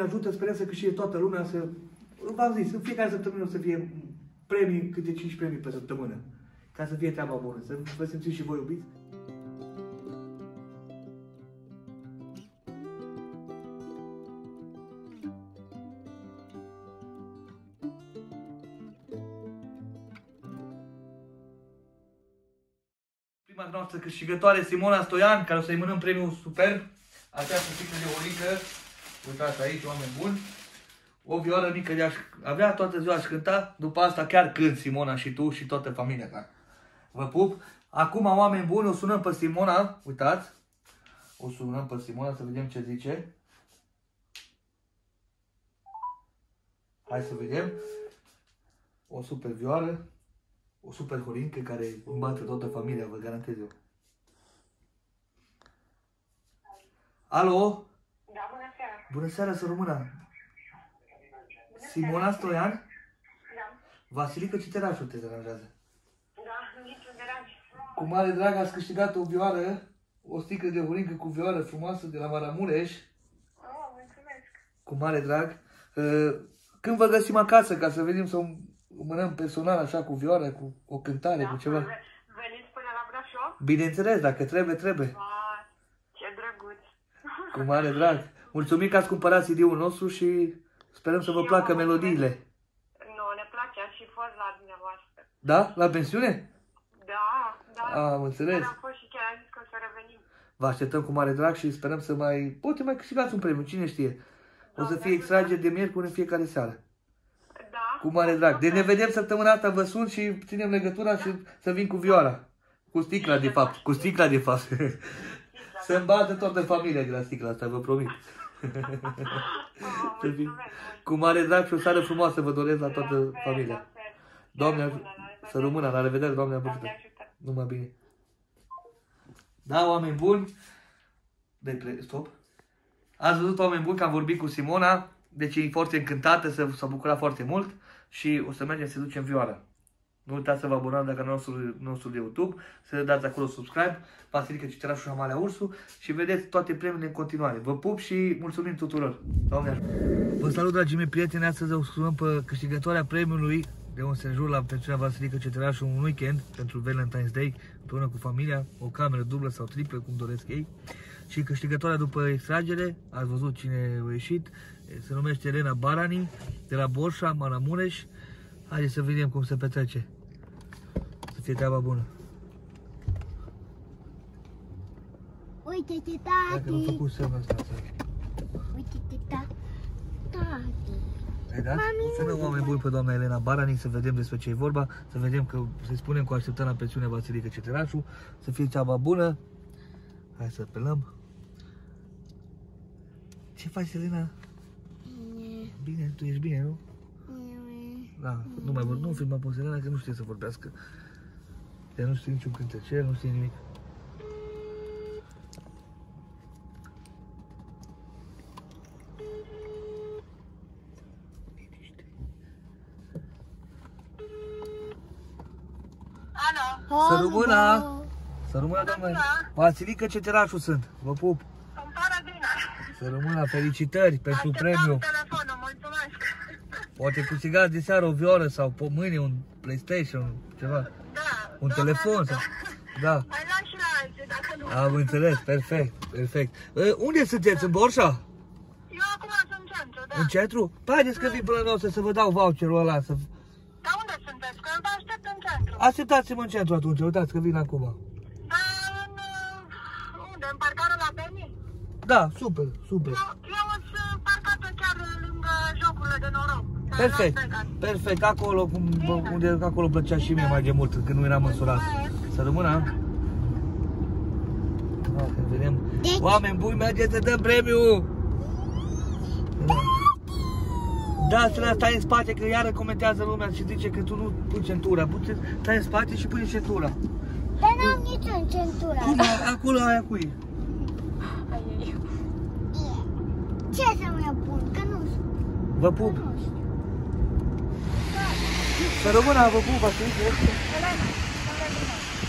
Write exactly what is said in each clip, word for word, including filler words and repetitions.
Doamne ajută, sperăm să câștige toată lumea, să... V-am zis, în fiecare săptămână o să fie premii, câte cinci premii pe săptămână. Ca să fie treaba bună, să vă simțiți și voi iubiți. Prima noastră câștigătoare, Simona Stoian, care o să-i mânăm premiul super. Această sticlă de orică, uitați aici, oameni buni. O vioară mică de-aș avea, toată ziua aș cânta, după asta chiar cânt, Simona, și tu și toată familia ta. Vă pup. Acum, oameni buni, o sunăm pe Simona, uitați. O sunăm pe Simona să vedem ce zice. Hai să vedem. O super vioară, o super horincă care îmbată toată familia, vă garantez eu. Alo? Da, bună seara. Bună seara, să rămână. Simona Stoian? Da. Vasilica Citerașu te deranjează. Da, niciun deranj. Cu mare drag ați câștigat o vioară, o sticlă de horincă cu vioară frumoasă de la Maramureș. Oh, mulțumesc. Cu mare drag. Când vă găsim acasă ca să venim să o mânăm personal așa cu vioară, cu o cântare, da, cu ceva? Veniți până la Brașov? Bineînțeles, dacă trebuie, trebuie. Ah, ce drăguț. Cu mare drag. Mulțumim că ați cumpărat C D-ul nostru și sperăm să vă placă melodiile. Nu, ne place, am și fost la dumneavoastră. Da? La pensiune? Da, da. A, am înțeles. Chiar am fost și chiar am zis că o să revenim. Vă așteptăm cu mare drag și sperăm să mai... Poate mai câștigați un premiu, cine știe. O să fie extrageri de miercuri în fiecare seară. Da. Cu mare drag. Deci ne vedem săptămâna asta, vă sun și ținem legătura și să vin cu vioara. Cu sticla, de fapt. Cu sticla, de fapt. Să-mi bată toată familia de la sticla asta, vă promit. Cu mare drag și o seară frumoasă vă doresc la toată familia. Doamne, să rămână, la revedere, Doamne ajută. Numai bine. Da, oameni buni. De stop. Ați văzut, oameni buni, că am vorbit cu Simona. Deci e foarte încântată, s-a bucurat foarte mult. Și o să mergem să ducem vioara. Nu uitați să vă abonați la canalul nostru, nostru de YouTube, să dați acolo subscribe, Vasilica Citerașu și Amalia Ursu și vedeți toate premiile în continuare. Vă pup și mulțumim tuturor. Doamne ajută! Vă salut, dragii mei prieteni, astăzi o sunăm pe câștigătoarea premiului de un sejur la pensiunea Vasilica Citerașu, un weekend pentru Valentine's Day, împreună cu familia, o cameră dublă sau triplă, cum doresc ei. Și câștigătoarea după extragere, ați văzut cine a ieșit, se numește Elena Barani, de la Borșa, Maramureș. Haideți să vedem cum se petrece. Să fie treaba bună. Uite-te, tati! Dacă nu făcut semnul ăsta. Uite-te, tati! Ai dat? Să ne oameni buni pe doamna Elena Barani, să vedem despre ce e vorba, să vedem că, să-i spunem că o așteptăm la pensiune Vasilica Citerașu, să fie treaba bună. Hai să apelăm. Ce faci, Elena? Bine. Bine, tu ești bine, nu? Da, nu mai vor, nu filma pe Elena că nu știe să vorbească. Ea nu știe niciun cântecel, nu știe nimic. Alo. Să rămână! Să rămână, doamne! Vasilica Citerașu sunt, vă pup! Îmi pare bine. Să rămână, felicitări pentru premiu! Telefonul, mulțumesc. Poate câștigați de seară o vioră sau mâine un PlayStation, ceva. Da. Un telefon sau... Da. Mai luat și la alții, dacă nu. Am înțeles, perfect, perfect. E, unde sunteți, în Borșa? Eu acum sunt în centru, da. În centru? Păi haideți că vin până la noastră să vă dau voucherul ăla. Să... Dar unde sunteți? Că vă aștept în centru. Așteptați-mă în centru atunci, uitați că vin acum. Da, în... unde? În parcarea la Beni? Da, super, super. Eu, eu sunt parcată chiar lângă jocurile de noroc. Perfect, perfect, acolo, cum, unde acolo plăcea și mie mai de mult, când nu eram măsurat. Să rămână. Da, când vedem. Oameni buni, mergeți să dăm premiu! Da, să stai în spate, că iară comentează lumea și zice că tu nu pui centura. Stai în spate și pui centura. Dar n-am niciun centură. Cum? Acolo aia cui? Ce să mă pun? Că nu știu. Vă pup. Să rămână, vă pup, Vasilica. Elena,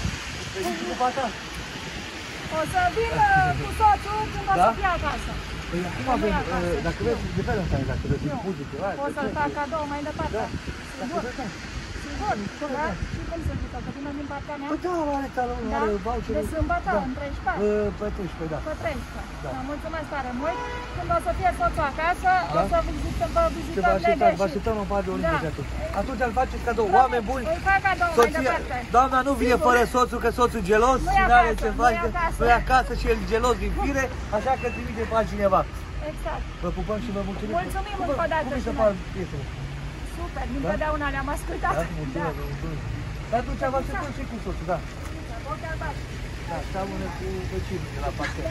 Pe ta. o să vină cu soțul când o să fie acasă. Păi acum avem, dacă vreți, de felul ăsta, dacă vreți muzică, hai. Poți să-l fac cadou mai departe. Da, dacă Sigur? vreți, Sigur, da? Și cum să zic, că vină din partea mea? păi da, are talon, Da? are voucher. De sâmbătă, în treizeci și patru? Pe treisprezece, da. Pe treisprezece. Da. Da, mulțumesc tare mult. Când o să fie soțul acasă, Da? o să vizităm, vă Ce vă vizităm așteptăm, vă negreșit. așteptăm în Padre Olimpic Da. de atunci. Atunci îl faceți cadou. Oameni buni, Îi fac cadou mai soția, departe. doamna nu vine Sigur. fără soțul, că soțul e gelos Nu-i și n-are acasă, ce nu-i face. acasă. Nu e acasă și el e gelos din fire, așa că trimite pe altcineva. Exact. Vă pupăm și vă mulțumim. Mulțumim Cum vă- încă o dată Cum vi se și par noi. piesele? Super, Da? întotdeauna le-am ascultat. Da, mulțumesc, vă mulțumim. Dar atunci vă așteptăm și cu soțul, da. Ochi albaștri. Da, seamănă cu vecinii de la partea.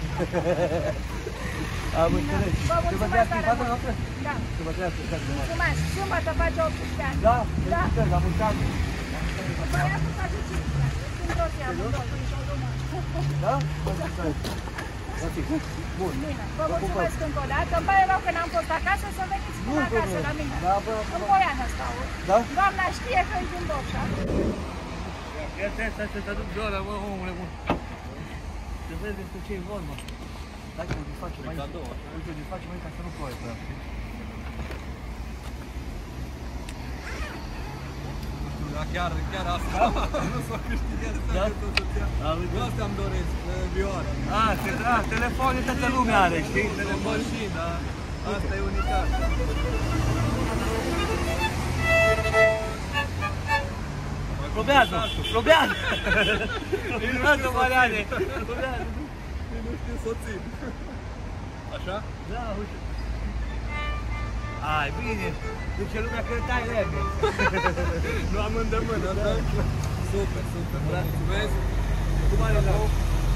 Am înțeles. Vă Să vă mulțumesc trăiască tare fata mult. noastră? Da. Să vă trăiască fata noastră. Mulțumesc. Sâmbătă face optsprezece ani. Da? Da. Felicitări, la mulți ani. Băiatul face cincisprezece ani. Sunt toți amândoi. Da? Felicitări. Da, fix. Bun. Bine, vă mulțumesc încă o dată. Îmi pare rău că n-am fost acasă, să veniți Nu, până acasă problemă. la mine. Da, bă, În Boiana stau. Da? Doamna știe că e din Borșa. Ia te să te aduc de ora, mă, omule bun. Să vezi despre ce e vorba. Dacă o desfacem aici. Uite, o desfacem aici ca să nu ploaie până. Da, chiar, chiar asta. Nu s-o câștigat să Da? tot soția. Eu asta îmi doresc, vioară. A, te, a, telefoane toată lumea are, știi? Telefon și, da. Asta e unicat. Probează, probează! Probează, Mariane! Probează! Nu știu soții. Așa? Da, uite. Ai, bine! Zice lumea că tai lemne. Nu am îndemână, da? Super, super. Vă mulțumesc. Cu mare drag.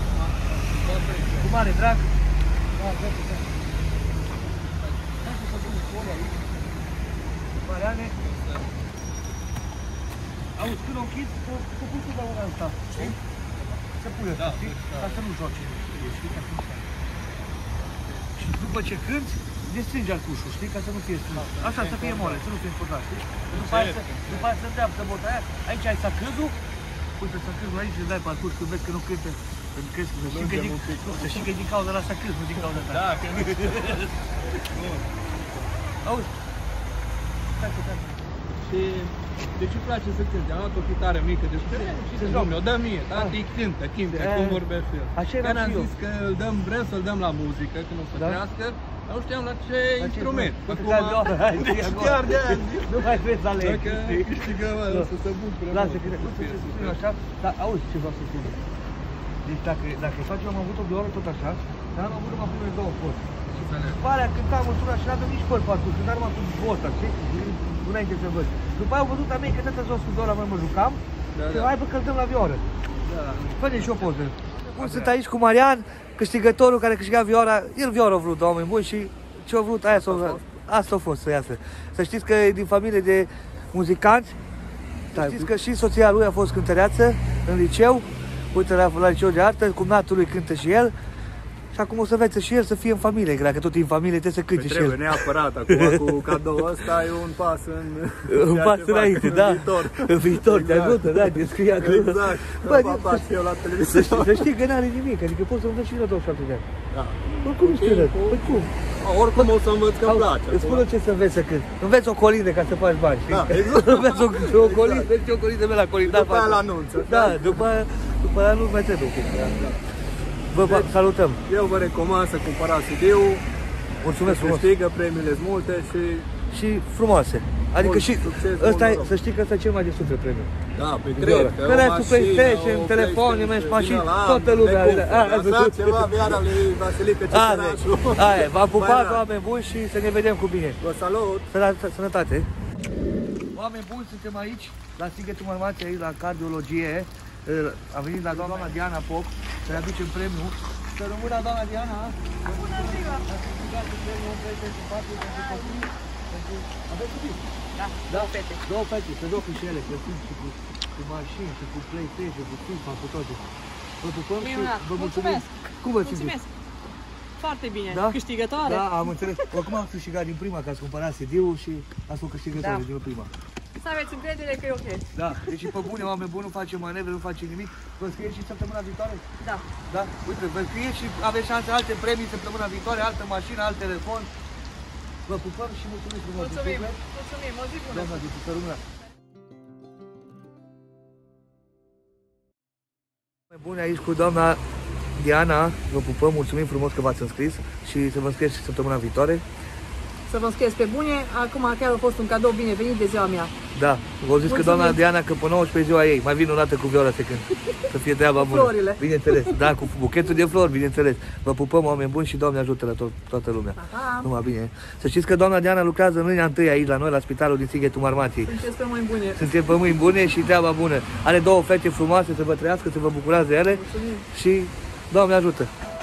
Cu mare drag. Da, da, da. Hai să facem un col aici. Mariane. Auzi, când o închid, să pui cu la asta. Știi? Să pui asta, știi? Ca să nu joci. Știi? Ca să nu stai. Și după ce cânti, destrângi arcușul, știi? Ca să nu fie strâns. Așa, să fie mole, să nu fie spurtat, știi? După aia, după aia să dreaptă bota aia. Aici ai sacâzul. Uite, sacâzul aici îți dai parcurs când vezi că nu cântă. Când crezi că știi că e din, să știi că e din cauza la sacâz, nu din cauza ta. Da, că nu știu. Auzi? Stai, stai. Și de ce îmi place să cânti? Am luat o chitară mică, deci ce domnule, o dă mie, da? Te cântă, cântă, cum vorbește el. Așa era Chiar am și eu. zis că îl dăm, vrem să-l dăm la muzică, când o să Da? crească, dar nu știam la ce instrument. Acum, deci chiar de aia zic. nu mai trebuie să alegi, Dacă știi? câștigăm, o să se bucure. Lasă, mult. că nu știu ce să spun așa, dar auzi ce vreau să spun. Deci dacă, dacă faci, eu am avut o vioră tot așa, dar am avut numai primele două poți. După aia cântam în sura și n-aveam nici păr parcurs, cântam numai cu bota, știi? Înainte să văd. După aia au văzut a mei că tata jos cu viora mea mă jucam, Da, și da. hai bă căltăm la vioră. Da. Fă-ne și o poză. Bun, sunt aici cu Marian, câștigătorul care câștiga viora. El viora a vrut, oameni buni, și ce-a vrut, aia s-a asta a fost să iasă. Să știți că e din familie de muzicanți. Să știți că și soția lui a fost cântăreață în liceu. Uite, la, la liceu de artă, cumnatul lui cântă și el. Și acum o să învețe și el să fie în familie, că dacă tot e în familie trebuie să cânte și Trebuie el. neapărat, acum cu cadoul ăsta e un pas în... Un ceea pas ce fac înainte, în da. viitor. În viitor, te Exact. ajută, da, te scrie acolo. Exact, Bă, să fac pas și eu la Să televizor. știi, să știi că n-are nimic, adică poți să înveți și la douăzeci și șapte de ani. Da. Oricum ești tânăr, păi cum? Oricum o să învăț că-mi place. Îți spun ce să înveți să cânti. Înveți o colindă ca să faci bani, știi? Da, exact. Înveți o, o colindă, înveți o colindă mea la colindat. După aia la anunță. Da, după aia, după aia nu mai trebuie. Vă deci, salutăm. Eu vă recomand să cumpărați C D-ul. Mulțumesc frumos. Câștigă, premiile sunt multe și... Și frumoase. Adică Mult și succes, ăsta mult e, noroc. să știi că ăsta e cel mai de suflet premiu. Da, pe Viola. cred că Că o restul mașină, PlayStation, o telefoane, PlayStation, mergi, mașini, vina la toată am, lumea. necumplă. A, Așa ceva, viara lui Vasilică Ceterașu. Aia, v-am pupat, Băi, oameni buni, și să ne vedem cu bine. Vă salut! Sănătate! Sănătate. Oameni buni, suntem aici, la Sighetul Marmației, aici la cardiologie. Am venit la doamna Diana Pop să-i aducem premiul. Să rămână doamna Diana. Bună ziua! Aveți copii? Da, două fete. Două fete, să joacă și ele, plătiți și cu, cu mașini, și cu PlayStation, cu FIFA, cu toate. Vă pupăm și Minunat. vă mulțumim. Mulțumesc. Cum vă simțiți? Mulțumesc! Foarte bine. Da? Câștigătoare? Da, am înțeles. Oricum am câștigat din prima, că ați cumpărat C D-ul și ați fost câștigători Da. din prima. Să aveți încredere că e ok. Da, deci pe bune, oameni buni, nu facem manevre, nu facem nimic. Vă scrieți și săptămâna viitoare? Da. Da? Uite, vă scrieți și aveți șanse alte premii săptămâna viitoare, altă mașină, alt telefon. Vă pupăm și mulțumim frumos. Mulțumim, mulțumim, o zi bună. Doamna, de să rămână. Bune, aici cu doamna Diana, vă pupăm, mulțumim frumos că v-ați înscris și să vă înscrieți și săptămâna viitoare. Să vă înscrieți pe bune, acum chiar a fost un cadou binevenit de ziua mea. Da, v-au zis că doamna Diana că pe nouăsprezece ziua ei, mai vin o dată cu Viola să cânt, să fie treaba bună. Florile. Bineînțeles, da, cu buchetul de flori, bineînțeles. Vă pupăm, oameni buni și Doamne ajută la to toată lumea. Aha. Numai bine. Să știți că doamna Diana lucrează în luna întâi aici la noi, la spitalul din Sighetul Marmației. Sunteți pe mâini bune. Sunteți pe mâini bune și treaba bună. Are două fete frumoase, să vă trăiască, să vă bucurați de ele. Mulțumim. Și Doamne ajută.